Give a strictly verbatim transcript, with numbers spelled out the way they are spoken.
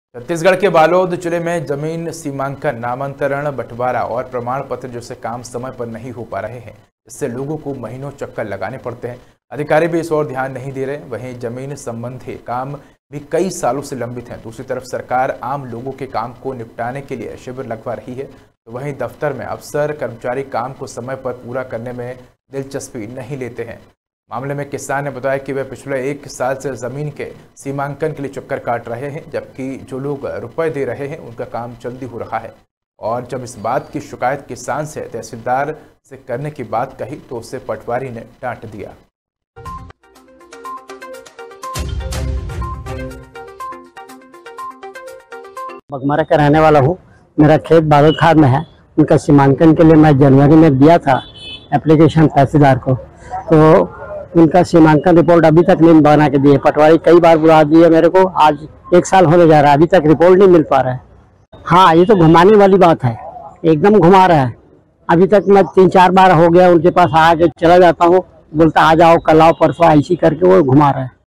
छत्तीसगढ़ के बालोद जिले में जमीन सीमांकन, नामांतरण, बंटवारा और प्रमाण पत्र जैसे काम समय पर नहीं हो पा रहे हैं। इससे लोगों को महीनों चक्कर लगाने पड़ते हैं। अधिकारी भी इस ओर ध्यान नहीं दे रहे। वहीं जमीन संबंधी काम भी कई सालों से लंबित हैं। दूसरी तरफ सरकार आम लोगों के काम को निपटाने के लिए शिविर लगवा रही है, तो वहीं दफ्तर में अफसर कर्मचारी काम को समय पर पूरा करने में दिलचस्पी नहीं लेते हैं। मामले में किसान ने बताया कि वे पिछले एक साल से जमीन के सीमांकन के लिए चक्कर काट रहे हैं, जबकि जो लोग रुपए दे रहे हैं उनका काम जल्दी हो रहा है। और जब इस बात की शिकायत किसान से तहसीलदार से करने की बात कही तो उसे पटवारी ने डांट दिया। बघमारा का रहने वाला हूँ। मेरा खेत बालोद खाद में है। उनका सीमांकन के लिए मैं जनवरी में दिया था एप्लीकेशन तहसीलदार को, तो उनका सीमांकन रिपोर्ट अभी तक नहीं बना के दिए। पटवारी कई बार बुला दिए मेरे को, आज एक साल होने जा रहा है, अभी तक रिपोर्ट नहीं मिल पा रहा है। हाँ, ये तो घुमाने वाली बात है, एकदम घुमा रहा है। अभी तक मैं तीन चार बार हो गया उनके पास आके चला जाता हूँ, बोलता आ जाओ, कल आओ, परसों, ऐसी करके वो घुमा रहा है।